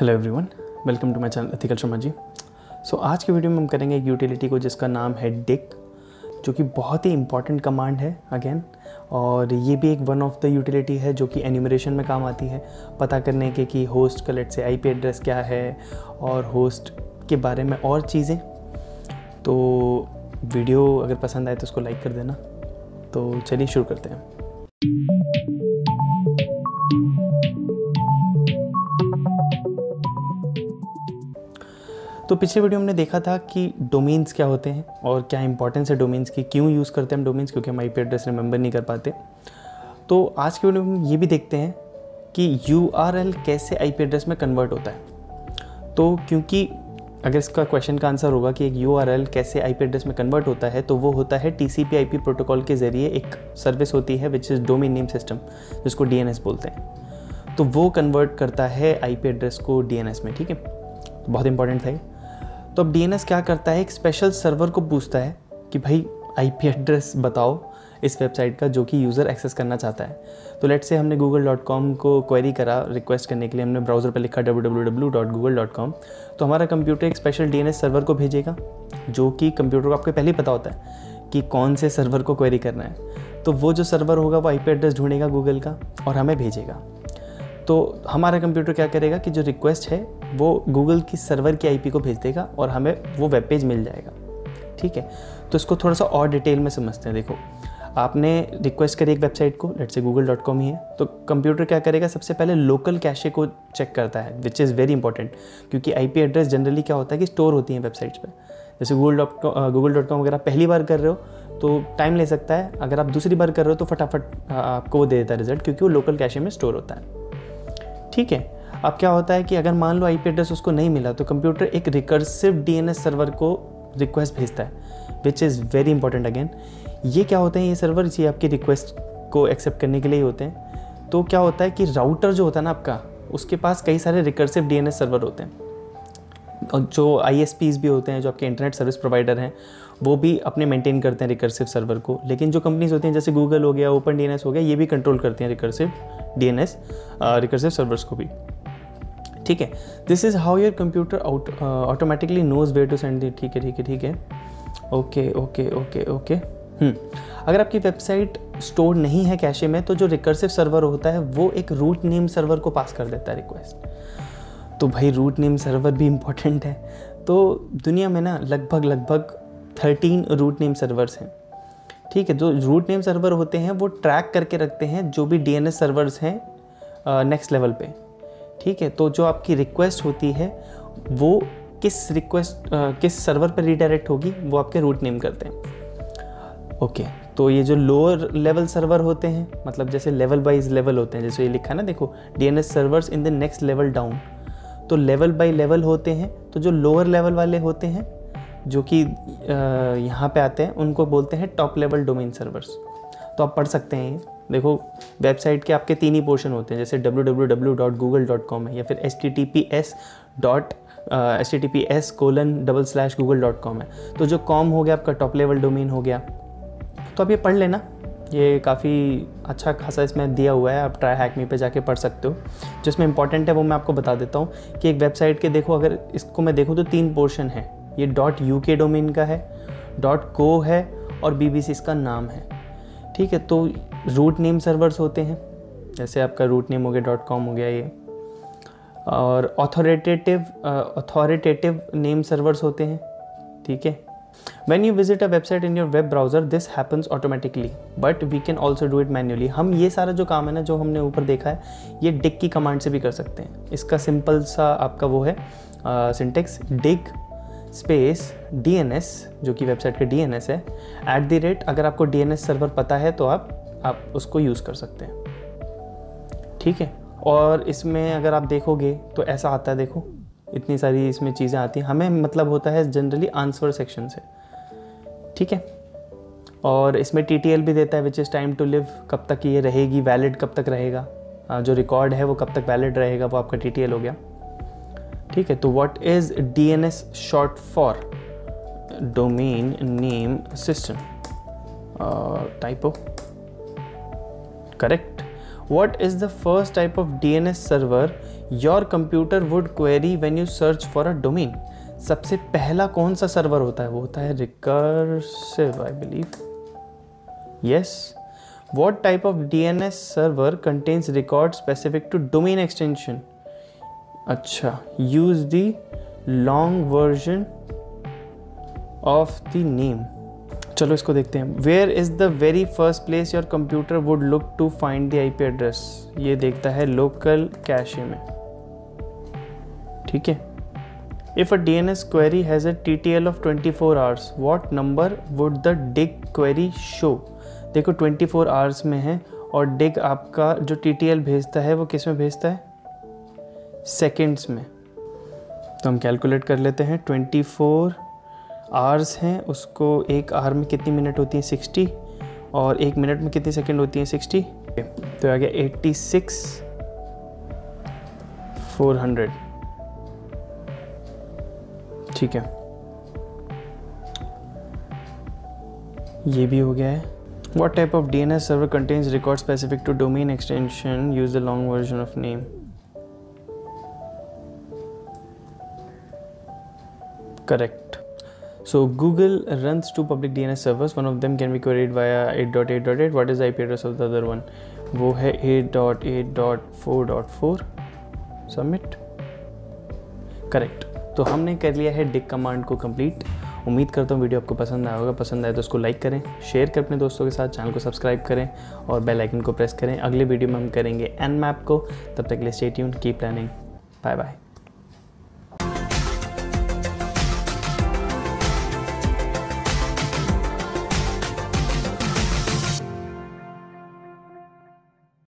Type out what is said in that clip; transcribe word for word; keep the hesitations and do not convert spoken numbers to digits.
Hello everyone, welcome to my channel ethical Sharma ji. So आज के video में हम करेंगे एक यूटिलिटी को जिसका नाम है डिक, जो कि बहुत ही इंपॉर्टेंट कमांड है अगेन। और ये भी एक वन ऑफ द यूटिलिटी है जो कि एन्यूमरेशन में काम आती है, पता करने के कि होस्ट का लेट से आईपी एड्रेस क्या है और होस्ट के बारे में और चीज़ें। तो वीडियो अगर पसंद आए तो उसको लाइक कर देना। तो चलिए शुरू करते हैं। तो पिछले वीडियो में हमने देखा था कि डोमेन्स क्या होते हैं और क्या इंपॉर्टेंस है डोमेन्स की, क्यों यूज़ करते हैं हम डोमेन्स, क्योंकि हम आईपी एड्रेस रिमेंबर नहीं कर पाते। तो आज के वीडियो में ये भी देखते हैं कि यूआरएल कैसे आईपी एड्रेस में कन्वर्ट होता है। तो क्योंकि अगर इसका क्वेश्चन का आंसर होगा कि एक यूआरएल कैसे आईपी एड्रेस में कन्वर्ट होता है, तो वो होता है टीसीपी आईपी प्रोटोकॉल के ज़रिए एक सर्विस होती है which is domain name system, जिसको डीएनएस बोलते हैं। तो वो कन्वर्ट करता है आईपी एड्रेस को डीएनएस में। ठीक है, तो बहुत इंपॉर्टेंट था ये। तो अब डीएनएस क्या करता है, एक स्पेशल सर्वर को पूछता है कि भाई आईपी एड्रेस बताओ इस वेबसाइट का जो कि यूज़र एक्सेस करना चाहता है। तो लेट्स से हमने गूगल डॉट कॉम को क्वेरी करा रिक्वेस्ट करने के लिए, हमने ब्राउज़र पर लिखा W W W dot Google dot com. तो हमारा कंप्यूटर एक स्पेशल डीएनएस सर्वर को भेजेगा, जो कि कंप्यूटर को आपको पहले ही पता होता है कि कौन से सर्वर को क्वेरी करना है। तो वो जो सर्वर होगा वो आईपी एड्रेस ढूंढेगा गूगल का और हमें भेजेगा। तो हमारा कंप्यूटर क्या करेगा कि जो रिक्वेस्ट है वो गूगल की सर्वर की आईपी को भेज देगा और हमें वो वेब पेज मिल जाएगा। ठीक है, तो इसको थोड़ा सा और डिटेल में समझते हैं। देखो, आपने रिक्वेस्ट करी एक वेबसाइट को, let's say Google dot com ही है। तो कंप्यूटर क्या करेगा, सबसे पहले लोकल कैशे को चेक करता है, विच इज़ वेरी इंपॉर्टेंट, क्योंकि आईपी एड्रेस जनरली क्या होता है कि स्टोर होती हैं वेबसाइट्स पे। जैसे Google dot Google dot com वगैरह पहली बार कर रहे हो तो टाइम ले सकता है, अगर आप दूसरी बार कर रहे हो तो फटाफट आपको वो दे देता है रिजल्ट, क्योंकि वो लोकल कैशे में स्टोर होता है। ठीक है, अब क्या होता है कि अगर मान लो आईपी एड्रेस उसको नहीं मिला तो कंप्यूटर एक रिकर्सिव डीएनएस सर्वर को रिक्वेस्ट भेजता है, which is very important again. ये क्या होते हैं, ये सर्वर ये आपकी रिक्वेस्ट को एक्सेप्ट करने के लिए ही होते हैं। तो क्या होता है कि राउटर जो होता है ना आपका, उसके पास कई सारे रिकर्सिव डीएनएस सर्वर होते हैं, और जो आईएसपीज भी होते हैं, जो आपके इंटरनेट सर्विस प्रोवाइडर हैं, वो भी अपने मेंटेन करते हैं रिकर्सिव सर्वर को। लेकिन जो कंपनीज होती हैं जैसे गूगल हो गया, ओपन डीएनएस हो गया, ये भी कंट्रोल करती हैं रिकर्सिव डीएनएस रिकर्सिव सर्वर्स को भी। ठीक है, this is how your computer automatically knows where to send the. ठीक है ठीक है ठीक है okay okay okay okay hmm अगर आपकी वेबसाइट स्टोर नहीं है कैशे में, तो जो रिकर्सिव सर्वर होता है वो एक रूट नेम सर्वर को पास कर देता है रिक्वेस्ट। तो भाई रूट नेम सर्वर भी इम्पोर्टेंट है। तो दुनिया में ना लगभग लगभग थर्टीन रूट नेम सर्वर्स हैं। ठीक है, जो रूट नेम सर्वर होते हैं वो ट्रैक करके रखते हैं जो भी डीएनएस सर्वर्स हैं नेक्स्ट लेवल पे। ठीक है, तो जो आपकी रिक्वेस्ट होती है वो किस रिक्वेस्ट किस सर्वर पे रीडायरेक्ट होगी वो आपके रूट नेम करते हैं। ओके, तो ये जो लोअर लेवल सर्वर होते हैं, मतलब जैसे लेवल वाइज लेवल होते हैं, जैसे ये लिखा है ना, देखो DNS servers in the next level down. तो लेवल बाय लेवल होते हैं। तो जो लोअर लेवल वाले होते हैं जो कि यहाँ पे आते हैं, उनको बोलते हैं टॉप लेवल डोमेन सर्वर्स। तो आप पढ़ सकते हैं, देखो वेबसाइट के आपके तीन ही पोर्शन होते हैं, जैसे W W W dot Google dot com है, या फिर H T T P S dot H T T P S colon double slash Google dot com है। तो जो कॉम हो गया आपका टॉप लेवल डोमेन हो गया। तो आप ये पढ़ लेना, ये काफ़ी अच्छा खासा इसमें दिया हुआ है, आप ट्राई हैक मी पे जाके पढ़ सकते हो। जिसमें इंपॉर्टेंट है वो मैं आपको बता देता हूँ कि एक वेबसाइट के देखो, अगर इसको मैं देखूँ तो तीन पोर्शन है। ये डॉट यू के डोमेन का है, डॉट को है और बीबीसी इसका नाम है। ठीक है, तो रूट नेम सर्वर्स होते हैं, जैसे आपका रूट नेम हो गया डॉट कॉम हो गया ये, और ऑथोरिटेटिव अथॉरिटेटिव नेम सर्वर्स होते हैं। ठीक है, When you visit a website in your web browser, this happens automatically, but we can also do it manually. हम ये सारा जो काम है ना, जो हमने ऊपर देखा है, ये डिग की कमांड से भी कर सकते हैं। इसका सिंपल सा आपका वो है सिंटेक्स, डिग स्पेस डीएनएस, जो कि वेबसाइट का डीएनएस है, एट द रेट। अगर आपको डीएनएस सर्वर पता है तो आप आप उसको यूज़ कर सकते हैं। ठीक है, और इसमें अगर आप देखोगे तो ऐसा आता है, देखो इतनी सारी इसमें चीज़ें आती हैं। हमें मतलब होता है जनरली आंसर सेक्शन से। ठीक है, और इसमें टी टी एल भी देता है, which is time to live, कब तक ये रहेगी, वैलिड कब तक रहेगा, जो रिकॉर्ड है वो कब तक वैलिड रहेगा, वो आपका टी टी एल हो गया। ठीक है, तो what is D N S short for, domain name system, typo correct. What is the first type of D N S server your computer would query when you search for a domain. सबसे पहला कौन सा server होता है? वो होता है recursive, I believe. Yes. What type of DNS server contains record specific to domain extension? अच्छा, use the long version of the name. चलो इसको देखते हैं। Where is the very first place your computer would look to find the IP address? ये देखता है local cache में। ठीक है। If a DNS query has a TTL of twenty four hours, what number would the dig query show? देखो twenty four hours में है और डिग आपका जो टीटीएल भेजता है वो किस में भेजता है? सेकेंड्स में। तो हम कैलकुलेट कर लेते हैं। ट्वेंटी फोर आवर्स हैं, उसको एक आवर में कितनी मिनट होती है? सिक्सटी, और एक मिनट में कितनी सेकंड होती है? सिक्सटी। तो आ गया एट्टी सिक्स फोर हंड्रेड। ठीक है, ये भी हो गया है। What type of D N S server contains record specific to domain extension? Use the long version of name. Correct. So Google runs two public D N S servers. One of them can be queried via eight dot eight dot eight. What is the I P address of the other one? वो है eight dot eight dot four dot four. Submit. Correct. तो हमने कर लिया है डिग command को complete. उम्मीद करता हूँ वीडियो आपको पसंद आया होगा। पसंद आए तो उसको लाइक करें, शेयर करें अपने दोस्तों के साथ, चैनल को सब्सक्राइब करें और बेल आइकन को प्रेस करें। अगले वीडियो में हम करेंगे एनमैप को। तब तक के लिए stay tuned, keep learning, bye bye.